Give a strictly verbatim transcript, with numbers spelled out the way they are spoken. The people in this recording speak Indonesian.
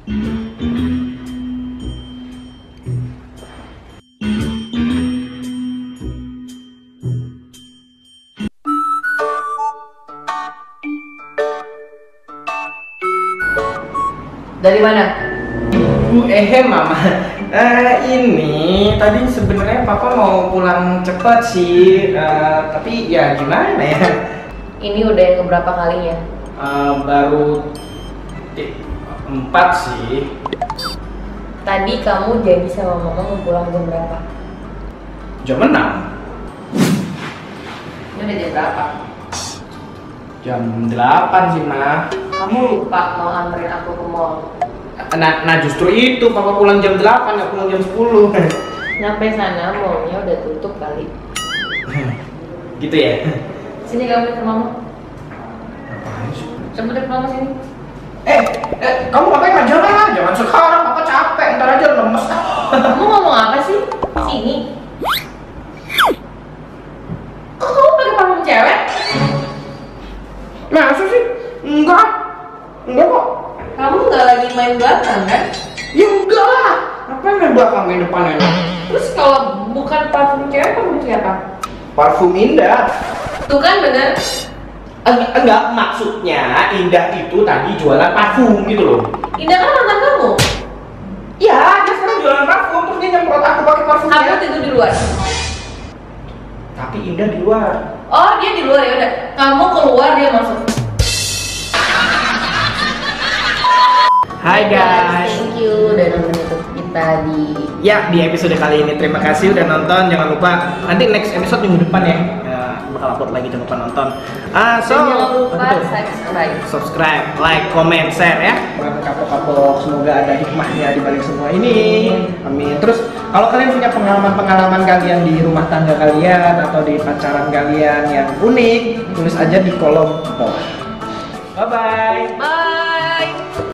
Dari mana? Eh, Mama. Uh, ini tadi sebenarnya Papa mau pulang cepat sih, uh, tapi ya gimana ya? Ini udah yang keberapa kalinya? Uh, baru empat sih. Tadi kamu janji sama Mama mau pulang jam berapa? Jam enam. Ini udah jam berapa? Jam delapan sih, Ma. Kamu lupa mau anterin aku ke mall. Nah, nah justru itu Papa pulang jam delapan, nggak pulang jam sepuluh. Sampai sana mallnya udah tutup kali. Gitu ya? Sini kamu ke Mama. Ngapain sih? Coba deh ke Mama sini. Eh, eh, kamu ngapain aja lah? Jangan sekarang, Papa capek, ntar aja lemes. Kamu ngomong apa sih? Sini. Kok kamu pakai parfum cewek? Masa sih? Enggak. Enggak kok. Kamu nggak lagi main belakang kan? Ya enggak lah. Ngapain main belakang, main depan enak? Terus kalau bukan parfum cewek, kamu pakai apa? Parfum Indah. Tuh kan bener. Enggak, enggak, maksudnya Indah itu tadi jualan parfum gitu loh. Indah kan mantan kamu. Ya, dia sekarang jualan parfum, terus dia nyemprot aku pakai parfumnya. Kamu tidur di luar. Tapi Indah di luar. Oh, dia di luar, ya udah. Kamu keluar, dia masuk. Hai guys. Thank you udah nonton YouTube kita di Ya, di episode kali ini terima kasih udah nonton. Jangan lupa nanti next episode minggu depan ya. Ya bakal upload lagi, jangan lupa nonton. Ah, so Dan jangan lupa betul. subscribe. Subscribe, like, comment, share ya. Bukan kapok-kapok, semoga ada hikmahnya di balik semua ini. Amin. Terus kalau kalian punya pengalaman-pengalaman kalian di rumah tangga kalian atau di pacaran kalian yang unik, tulis aja di kolom bawah. Bye bye. Bye.